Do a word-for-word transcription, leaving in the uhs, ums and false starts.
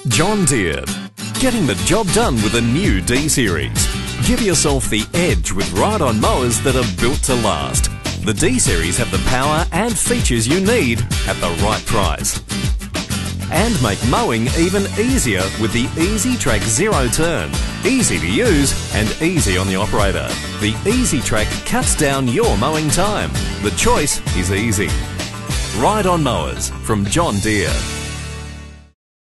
John Deere. Getting the job done with a new D series. Give yourself the edge with ride-on mowers that are built to last. The D series have the power and features you need at the right price. And make mowing even easier with the Easy Track Zero Turn. Easy to use and easy on the operator. The Easy Track cuts down your mowing time. The choice is easy. Ride-on mowers from John Deere.